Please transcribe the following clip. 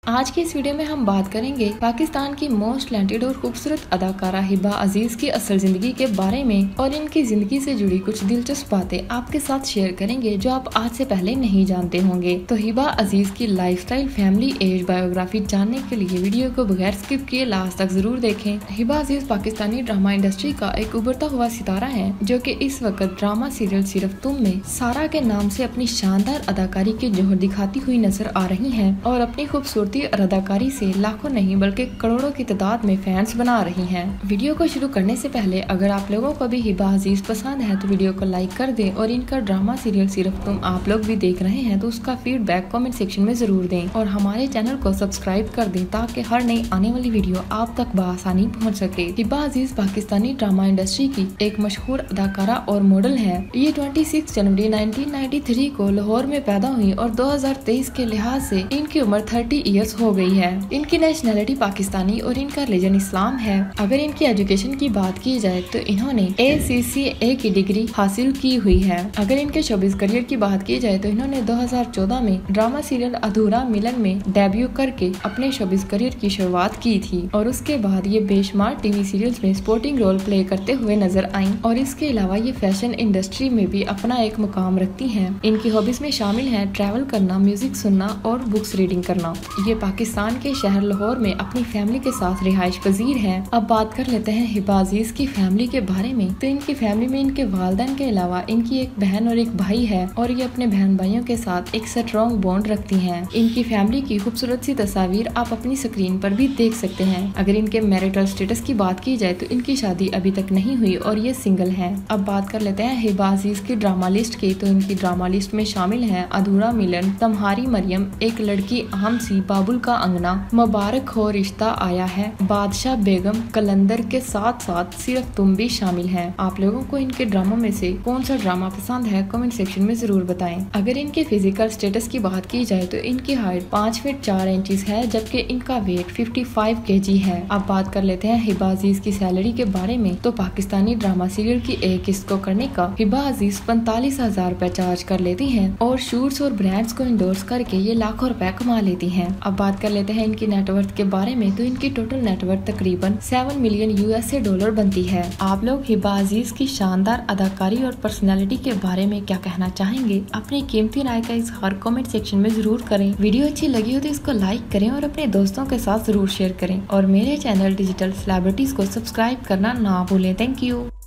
आज की इस वीडियो में हम बात करेंगे पाकिस्तान की मोस्ट टैलेंटेड और खूबसूरत अदाकारा हिबा अजीज की असल जिंदगी के बारे में और इनकी जिंदगी से जुड़ी कुछ दिलचस्प बातें आपके साथ शेयर करेंगे जो आप आज से पहले नहीं जानते होंगे। तो हिबा अजीज की लाइफस्टाइल, फैमिली, एज, बायोग्राफी जानने के लिए वीडियो को बगैर स्किप किए लास्ट तक जरूर देखें। हिबा अजीज पाकिस्तानी ड्रामा इंडस्ट्री का एक उभरता हुआ सितारा है जो कि इस वक्त ड्रामा सीरियल सिर्फ तुम में सारा के नाम से अपनी शानदार अदाकारी के जोहर दिखाती हुई नजर आ रही है और अपनी खूबसूरती और अदाकारी से लाखों नहीं बल्कि करोड़ों की तादाद में फैंस बना रही हैं। वीडियो को शुरू करने से पहले अगर आप लोगों को भी हिबा अजीज पसंद है तो वीडियो को लाइक कर दें और इनका ड्रामा सीरियल सिर्फ तुम आप लोग भी देख रहे हैं तो उसका फीडबैक कमेंट सेक्शन में जरूर दें और हमारे चैनल को सब्सक्राइब कर दें ताकि हर नई आने वाली वीडियो आप तक बआसानी पहुँच सके। हिबा अजीज पाकिस्तानी ड्रामा इंडस्ट्री की एक मशहूर अदाकारा और मॉडल है। ये 26 जनवरी 1993 को लाहौर में पैदा हुई और 2023 के लिहाज से इनकी उम्र 30 ईयर्स हो गई है। इनकी नेशनैलिटी पाकिस्तानी और इनका रिलीजन इस्लाम है। अगर इनकी एजुकेशन की बात की जाए तो इन्होंने ACCA की डिग्री हासिल की हुई है। अगर इनके शोबिस करियर की बात की जाए तो इन्होंने 2014 में ड्रामा सीरियल अधूरा मिलन में डेब्यू करके अपने शोबिस करियर की शुरुआत की थी और उसके बाद ये बेशुमार टीवी सीरियल्स में सपोर्टिंग रोल प्ले करते हुए नजर आईं और इसके अलावा ये फैशन इंडस्ट्री में भी अपना एक मुकाम रखती हैं। इनकी हॉबीज में शामिल है ट्रैवल करना, म्यूजिक सुनना और बुक्स रीडिंग करना। ये पाकिस्तान के शहर लाहौर में अपनी फैमिली के साथ रिहाइश पजीर है। अब बात कर लेते हैं हिबा अजीज की फैमिली के बारे में। तो इनकी फैमिली में इनके वालिदैन के अलावा इनकी एक बहन और एक भाई है और ये अपने बहन भाइयों के साथ एक स्ट्रॉन्ग बॉन्ड रखती हैं। इनकी फैमिली की खूबसूरत सी तस्वीर आप अपनी स्क्रीन पर भी देख सकते हैं। अगर इनके मैरिटल स्टेटस की बात की जाए तो इनकी शादी अभी तक नहीं हुई और ये सिंगल है। अब बात कर लेते हैं हिबा अजीज की ड्रामा लिस्ट की। तो इनकी ड्रामा लिस्ट में शामिल है अधूरा मिलन, तुम्हारी मरियम, एक लड़की अहम सी, बाबुल का अंगना, मुबारक हो रिश्ता आया है, बादशाह बेगम, कलंदर के साथ साथ सिर्फ तुम भी शामिल हैं। आप लोगों को इनके ड्रामों में से कौन सा ड्रामा पसंद है कमेंट सेक्शन में जरूर बताएं। अगर इनके फिजिकल स्टेटस की बात की जाए तो इनकी हाइट 5 फीट 4 इंचेस है जबकि इनका वेट 55 kg है। अब बात कर लेते हैं हिबा अजीज की सैलरी के बारे में। तो पाकिस्तानी ड्रामा सीरियल की एक किस्त को करने का हिबा अजीज 45,000 रुपए चार्ज कर लेती हैं और शूट्स और ब्रांड्स को इंडोर्स करके ये लाखों रुपए कमा लेती हैं। अब बात कर लेते हैं इनकी नेटवर्थ के बारे में। तो इनकी टोटल नेटवर्थ तकरीबन 7 मिलियन USA डॉलर बनती है। आप लोग हिबा अजीज की शानदार अदाकारी और पर्सनालिटी के बारे में क्या कहना चाहेंगे? अपनी कीमती राय का इजहार कमेंट सेक्शन में जरूर करें। वीडियो अच्छी लगी हो तो इसको लाइक करें और अपने दोस्तों के साथ जरूर शेयर करें और मेरे चैनल डिजिटल सेलिब्रिटीज को सब्सक्राइब करना ना भूलें। Thank you.